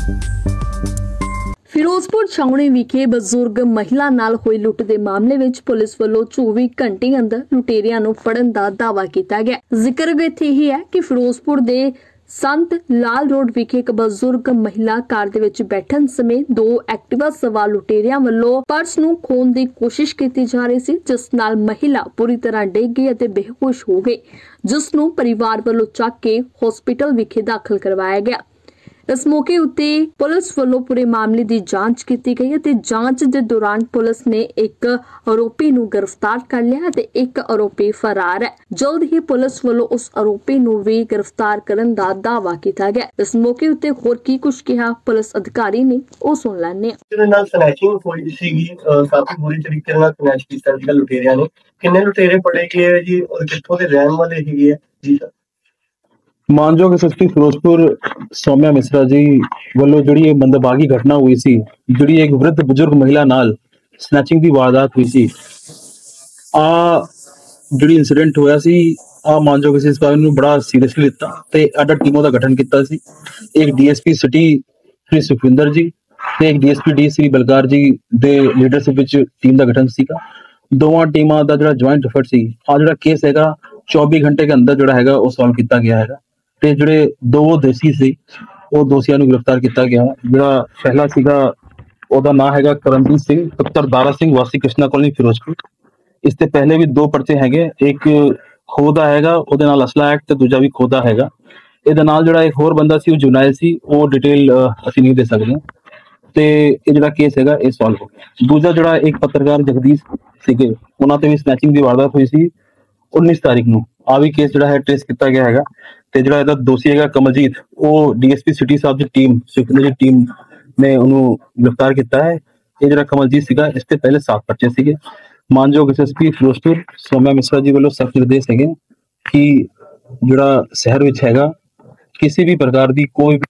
ਫਿਰੋਜ਼ਪੁਰ ਛਾਉਣੀ ਵਿਖੇ ਬਜ਼ੁਰਗ ਮਹਿਲਾ ਨਾਲ ਹੋਈ ਲੁੱਟ ਦੇ ਮਾਮਲੇ ਵਿੱਚ ਪੁਲਿਸ ਵੱਲੋਂ 24 ਘੰਟੇ ਅੰਦਰ ਲੁਟੇਰਿਆਂ ਨੂੰ ਫੜਨ ਦਾ ਦਾਅਵਾ ਕੀਤਾ ਗਿਆ। ਜ਼ਿਕਰ ਇੱਥੇ ਹੀ ਹੈ ਕਿ ਫਿਰੋਜ਼ਪੁਰ ਦੇ ਸੰਤ ਲਾਲ ਰੋਡ ਵਿਖੇ ਇੱਕ ਬਜ਼ੁਰਗ ਮਹਿਲਾ ਕਾਰ ਦੇ ਵਿੱਚ ਬੈਠਣ ਸਮੇਂ 2 ਐਕਟਿਵਾ ਸਵਾਰ ਲੁਟੇਰਿਆਂ ਵੱਲੋਂ ਪਰਸ ਨੂੰ ਖੋਹਣ ਦੀ ਕੋਸ਼ਿਸ਼ ਕੀਤੀ ਜਾ ਰਹੀ ਸੀ, ਜਿਸ ਨਾਲ ਮਹਿਲਾ ਪੂਰੀ ਤਰ੍ਹਾਂ ਡਿੱਗ ਗਈ ਅਤੇ ਬੇਹੋਸ਼ ਹੋ ਗਈ, ਜਿਸ ਨੂੰ ਪਰਿਵਾਰ ਵੱਲੋਂ ਚੱਕ ਕੇ ਹਸਪੀਟਲ ਵਿਖੇ ਦਾਖਲ ਕਰਵਾਇਆ ਗਿਆ। इस मौके उत्ते पुलिस वालों पूरे मामले की जांच की गई है। जांच के दौरान पुलिस ने एक आरोपी नूं गिरफ्तार कर लिया ते एक आरोपी फरार है। जल्द ही पुलिस वालों उस आरोपी नूं भी गिरफ्तार करने का दावा किया गया। इस मौके उत्ते होर की कुछ कहा पुलिस अधिकारी ने वो सुन लैंदे हां। स्नैचिंग होई सीगी, काफी बुरी तरीके नाल स्नैच कीता सीगा लुटेरियां ने। किन्ने लुटेरे फड़े गए जी और कित्थों दे रहण वाले सीगे जी सर? मानयोग एसएसपी फिरोजपुर सौम्या मिश्रा जी वालों जी मंदभागी घटना हुई सी, जी एक वृद्ध बुजुर्ग महिला नाल स्नैचिंग की वारदात हुई सी। जी इंसीडेंट होया सी मानयोग एसएसपी ने बड़ा सीरियसली लिता ते अड टीमों का गठन किया सी। एक डीएसपी सिटी श्री सुखविंदर जी ते एक डीएसपी डी श्री बलकार जी दे लीडरशिप विच टीम का गठन सीगा। दोवां टीमां दा जिहड़ा ज्वाइंट एफर्ट सी, जिहड़ा केस हैगा 24 घंटे के अंदर जिहड़ा हैगा वो सॉल्व किया गया है। ते जिहड़े 2 दोषी सी वो दोषियों ਨੂੰ गिरफ्तार किया गया। ਜਿਹੜਾ ਪਹਿਲਾ ਸੀਗਾ ਉਹਦਾ ਨਾਮ ਹੈਗਾ ਕਰਮਜੀਤ ਸਿੰਘ ਪੁੱਤਰ ਦਾਰਾ ਸਿੰਘ ਵਾਸੀ ਕ੍ਰਿਸ਼ਨਾ ਕਲੋਨੀ ਫਿਰੋਜ਼ਪੁਰ। ਇਸ ਤੇ ਪਹਿਲੇ ਵੀ 2 ਪਰਚੇ ਹੈਗੇ, ਇੱਕ ਖੋਹ ਦਾ ਹੈਗਾ ਉਹਦੇ ਨਾਲ ਅਸਲਾ ਐਕਟ ਤੇ ਦੂਜਾ ਵੀ ਖੋਹ ਦਾ ਹੈਗਾ। ਇਹਦੇ ਨਾਲ ਜਿਹੜਾ ਇੱਕ ਹੋਰ ਬੰਦਾ ਸੀ ਉਹ ਜੁਨਾਇਲ ਸੀ, ਉਹ ਡਿਟੇਲ ਅਸੀਂ ਨਹੀਂ ਦੇ ਸਕਦੇ ਤੇ ਇਹ ਜਿਹੜਾ ਕੇਸ ਹੈਗਾ ਇਹ ਸੋਲਵ ਹੋ ਗਿਆ। ਦੂਜਾ ਜਿਹੜਾ ਇੱਕ ਪੱਤਰਕਾਰ ਜਗਦੀਸ਼ ਸੀਗੇ ਉਹਨਾਂ ਤੇ ਵੀ ਸਨੈਚਿੰਗ ਦੀ ਵਾਰਦਾਤ ਹੋਈ ਸੀ 19 ਤਾਰੀਖ ਨੂੰ। ਆ ਵੀ ਕੇਸ ਜਿਹੜਾ ਹੈ ਟ੍ਰੇਸ ਕੀਤਾ ਗਿਆ ਹੈਗਾ ਤੇ ਜਿਹੜਾ ਇਹਦਾ ਦੋਸ਼ੀ ਹੈਗਾ ਕਮਲਜੀਤ ਉਹ ਡੀਐਸਪੀ ਸਿਟੀ ਸਾਹਿਬ ਦੀ ਟੀਮ ਸੁਖਵਿੰਦਰ ਦੀ ਟੀਮ ਨੇ ਉਹਨੂੰ गिरफ्तार ਕੀਤਾ ਹੈ। ਇਹ ਜਿਹੜਾ ਕਮਲਜੀਤ ਸੀਗਾ ਇਸ ਤੇ ਪਹਿਲੇ 7 ਪਰਚੇ ਸੀਗੇ। ਮਾਨਯੋਗ ਐਸਐਸਪੀ ਫਿਰੋਜ਼ਪੁਰ ਸੌਮਿਆ ਮਿश्रा ਜੀ ਵੱਲੋਂ ਸਖਤ ਨਿਰਦੇਸ਼ ਹੈਗੇ ਕਿ ਜਿਹੜਾ ਸ਼ਹਿਰ ਵਿੱਚ ਹੈਗਾ ਕਿਸੇ ਵੀ ਪ੍ਰਕਾਰ ਦੀ ਕੋਈ